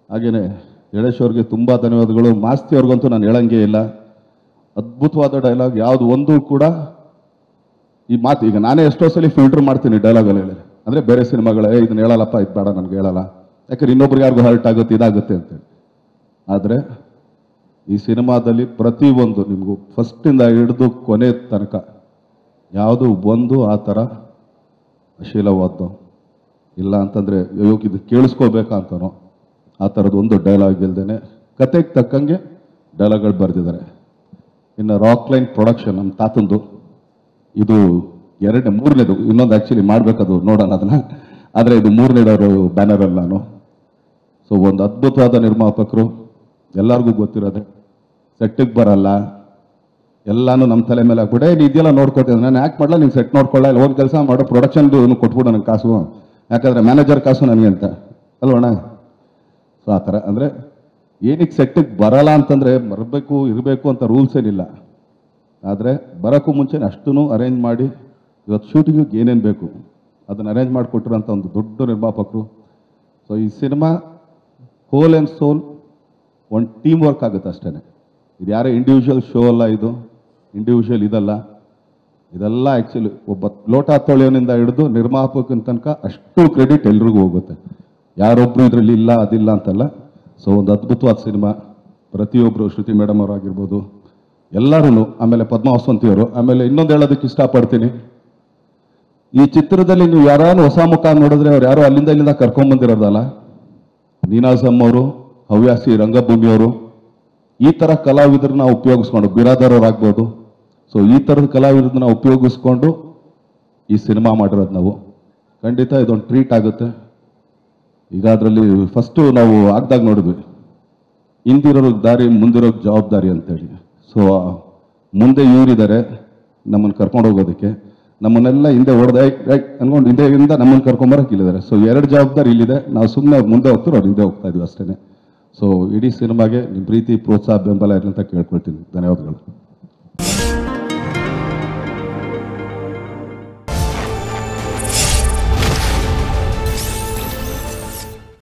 ಹಾಗೆಯೇ ಯಡೇಶ್ ಅವ್ರಿಗೆ ತುಂಬ ಧನ್ಯವಾದಗಳು. ಮಾಸ್ತಿ ಅವ್ರಿಗಂತೂ ನಾನು ಹೇಳಂಗೇ ಇಲ್ಲ. ಅದ್ಭುತವಾದ ಡೈಲಾಗ್, ಯಾವುದು ಒಂದು ಕೂಡ ಈ ಮಾತು ಈಗ ನಾನೇ ಎಷ್ಟೋ ಸಲ ಫಿಲ್ಟರ್ ಮಾಡ್ತೀನಿ ಡೈಲಾಗಲ್ಲಿ ಹೇಳಿ, ಅಂದರೆ ಬೇರೆ ಸಿನಿಮಾಗಳೇ ಇದನ್ನ ಹೇಳಲ್ಲಪ್ಪ, ಇದು ಬೇಡ ನನಗೆ ಹೇಳಲ್ಲ, ಯಾಕಂದ್ರೆ ಇನ್ನೊಬ್ರಿಗೆ ಯಾರಿಗೂ ಹರ್ಟ್ ಆಗುತ್ತೆ, ಇದಾಗುತ್ತೆ ಅಂತೇಳಿ. ಆದರೆ ಈ ಸಿನಿಮಾದಲ್ಲಿ ಪ್ರತಿಯೊಂದು ನಿಮಗೂ ಫಸ್ಟಿಂದ ಹಿಡಿದು ಕೊನೆ ತನಕ ಯಾವುದು ಒಂದು ಆ ಥರ ಅಶೀಲವಾದ್ದು ಇಲ್ಲ ಅಂತಂದರೆ ಅಯ್ಯೋಕ್ ಇದು ಕೇಳಿಸ್ಕೋಬೇಕಂತನೋ ಆ ಥರದ್ದು ಒಂದು ಡೈಲಾಗ್ ಇಲ್ದೇನೆ ಕತೆಗೆ ತಕ್ಕಂಗೆ ಡೈಲಾಗ್ಗಳು ಬರೆದಿದ್ದಾರೆ. ಇನ್ನು ರಾಕ್ ಲೈನ್ ಪ್ರೊಡಕ್ಷನ್ ನಮ್ಮ ತಾತಂದು, ಇದು ಮೂರನೇದು, ಇನ್ನೊಂದು ಆ್ಯಕ್ಚುಲಿ ಮಾಡಬೇಕದು, ನೋಡೋಣ ಅದನ್ನು. ಆದರೆ ಇದು ಮೂರನೇದವರು ಬ್ಯಾನರಲ್ಲಿ ನಾನು. ಸೊ ಒಂದು ಅದ್ಭುತವಾದ ನಿರ್ಮಾಪಕರು, ಎಲ್ಲರಿಗೂ ಗೊತ್ತಿರೋದೆ, ಸೆಟ್ಟಿಗೆ ಬರಲ್ಲ, ಎಲ್ಲಾನು ನಮ್ಮ ತಲೆ ಮೇಲೆ ಹಾಕ್ಬಿಟ್ಟೆ ನೀ ಇದೆಲ್ಲ ನೋಡ್ಕೊತೀನಿ, ನಾನು ಯಾಕೆ ಮಾಡಲ್ಲ, ನೀನು ಸೆಟ್ ನೋಡ್ಕೊಳ್ಳ, ಇಲ್ಲ ಒಂದು ಕೆಲಸ ಮಾಡೋ ಪ್ರೊಡಕ್ಷನ್ದು ಕೊಟ್ಬಿಡು ನನಗೆ ಕಾಸು, ಯಾಕಂದರೆ ಮ್ಯಾನೇಜರ್ ಕಾಸು ನನಗೆ ಅಂತ ಅಲ್ವಣ್ಣ. ಸೊ ಆ ಥರ ಅಂದರೆ ಏನಕ್ಕೆ ಸೆಟ್ಟಿಗೆ ಬರಲ್ಲ ಅಂತಂದರೆ ಬರಬೇಕು ಇರಬೇಕು ಅಂತ ರೂಲ್ಸ್ ಏನಿಲ್ಲ. ಆದರೆ ಬರೋಕ್ಕೂ ಮುಂಚೆ ಅಷ್ಟೂ ಅರೇಂಜ್ ಮಾಡಿ ಇವತ್ತು ಶೂಟಿಂಗಿಗೆ ಏನೇನು ಬೇಕು ಅದನ್ನು ಅರೇಂಜ್ ಮಾಡಿಕೊಟ್ಟಿರೋಂಥ ಒಂದು ದೊಡ್ಡ ನಿರ್ಮಾಪಕರು. ಸೊ ಈ ಸಿನಿಮಾ ಹೋಲ್ ಆ್ಯಂಡ್ ಸೋಲ್ ಒಂದು ಟೀಮ್ ವರ್ಕ್ ಆಗುತ್ತೆ ಅಷ್ಟೇ. ಇದು ಯಾರೇ ಇಂಡಿವಿಜುವಲ್ ಶೋ ಅಲ್ಲ, ಇದು ಇಂಡಿವಿಜುವಲ್ ಇದಲ್ಲ, ಇದೆಲ್ಲ ಆ್ಯಕ್ಚುಲಿ ಒಬ್ಬ ಲೋಟ ತೊಳೆಯೋನಿಂದ ಹಿಡಿದು ನಿರ್ಮಾಪಕನ ತನಕ ಅಷ್ಟು ಕ್ರೆಡಿಟ್ ಎಲ್ರಿಗೂ ಹೋಗುತ್ತೆ. ಯಾರೊಬ್ಬರು ಇದರಲ್ಲಿ ಇಲ್ಲ ಅದಿಲ್ಲ ಅಂತಲ್ಲ. ಸೊ ಒಂದು ಅದ್ಭುತವಾದ ಸಿನಿಮಾ. ಪ್ರತಿಯೊಬ್ಬರು ಶ್ರುತಿ ಮೇಡಮ್ ಅವರಾಗಿರ್ಬೋದು, ಎಲ್ಲರೂ, ಆಮೇಲೆ ಪದ್ಮ ವಸಂತಿಯವರು. ಆಮೇಲೆ ಇನ್ನೊಂದು ಹೇಳೋದಕ್ಕೆ ಇಷ್ಟಪಡ್ತೀನಿ, ಈ ಚಿತ್ರದಲ್ಲಿ ನೀವು ಯಾರು ಹೊಸ ಮುಖ ನೋಡಿದ್ರೆ ಅವ್ರು ಯಾರೋ ಅಲ್ಲಿಂದ ಇಲ್ಲಿಂದ ಕರ್ಕೊಂಡ್ಬಂದಿರೋದಲ್ಲ. ನೀನಾಸಮ್ ಅವರು, ಹವ್ಯಾಸಿ ರಂಗಭೂಮಿಯವರು, ಈ ಥರ ಕಲಾವಿದರನ್ನ ಉಪಯೋಗಿಸ್ಕೊಂಡು, ಬಿರಾದರ್ ಅವರಾಗ್ಬೋದು. ಸೊ ಈ ಥರದ ಕಲಾವಿದರನ್ನ ಉಪಯೋಗಿಸ್ಕೊಂಡು ಈ ಸಿನಿಮಾ ಮಾಡಿರೋದು ನಾವು. ಖಂಡಿತ ಇದೊಂದು ಟ್ರೀಟ್ ಆಗುತ್ತೆ. ಈಗ ಅದರಲ್ಲಿ ಫಸ್ಟು ನಾವು ಆಗ್ದಾಗ ನೋಡಿದ್ವಿ, ಹಿಂದಿರೋರಿಗೆ ದಾರಿ ಮುಂದಿರೋಕ್ಕೆ ಜವಾಬ್ದಾರಿ ಅಂತೇಳಿ. ಸೊ ಮುಂದೆ ಇವರಿದ್ದಾರೆ ನಮ್ಮನ್ನು ಕರ್ಕೊಂಡು ಹೋಗೋದಕ್ಕೆ, ನಮ್ಮನ್ನೆಲ್ಲ ಹಿಂದೆ ಹೊಡೆದ ಅನ್ಕೊಂಡು ಹಿಂದೆಯಿಂದ ನಮ್ಮನ್ನು ಕರ್ಕೊಂಬರಕ್ಕೆ ಇಲ್ಲಿದ್ದಾರೆ. ಸೊ ಎರಡು ಜವಾಬ್ದಾರಿ ಇಲ್ಲಿದೆ, ನಾವು ಸುಮ್ಮನೆ ಮುಂದೆ ಹೋಗ್ತೀರೋ ಅವ್ರು ಹಿಂದೆ ಹೋಗ್ತಾ ಇದೀವಿ ಅಷ್ಟೇ. ಸೊ ಇಡೀ ಸಿನಿಮಾಗೆ ನಿಮ್ಮ ಪ್ರೀತಿ ಪ್ರೋತ್ಸಾಹ ಬೆಂಬಲ ಇರಲಿ ಅಂತ ಕೇಳ್ಕೊಳ್ತೀನಿ. ಧನ್ಯವಾದಗಳು.